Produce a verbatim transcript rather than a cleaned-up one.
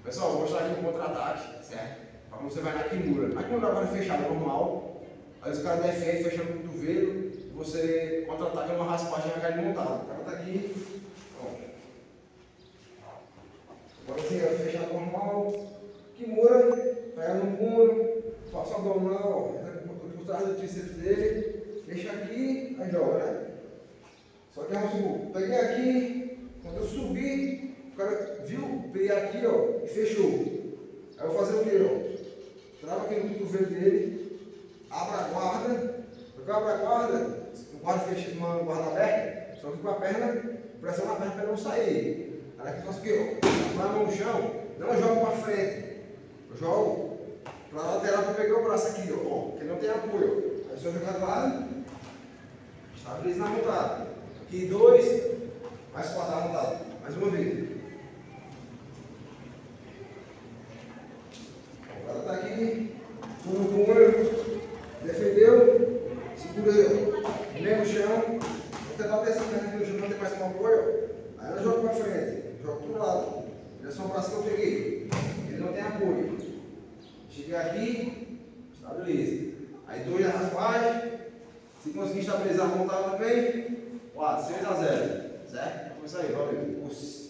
Pessoal, vou mostrar aqui um contra-ataque, certo? Para você vai na Kimura. Na Kimura agora é fechada normal, aí os caras defendem, fechando o cotovelo, você contra-ataca numa raspagem já cai montado. O cara tá aqui, pronto. Agora assim, ó, fechado normal, Kimura, pega no punho, faça o abdominal, ó, por trás do tríceps dele, fecha aqui, aí joga, né? Só que vamos supor, peguei aqui, quando eu subi, o cara viu, peguei aqui, ó, e fechou. Aí eu vou fazer o quê, ó? Trava aqui no cotovelo dele, abra a guarda, eu abro a guarda, o guarda fecha uma guarda aberta, só que com a perna, pressiona a perna para não sair. Aí aqui eu faço o quê, ó? Põe a mão no chão, não jogo para frente, eu jogo para a lateral para pegar o braço aqui, ó, que não tem apoio. Aí só jogar do lado, estabiliza na montada. Aqui dois, mais quatro na montada. Mais uma vez. O cara está aqui, punho no punho, defendeu, segurou, meio no chão, até bater essa perna aqui no chão, não tem mais um apoio. Aí eu jogo para frente, jogo para o lado. Direção ao braço que eu peguei. Ele não tem apoio. Cheguei aqui, estabiliza. Aí dois na raspagem. Se conseguir estabilizar a montada também, quatro, seis a zero. Certo? Então foi isso aí, valeu.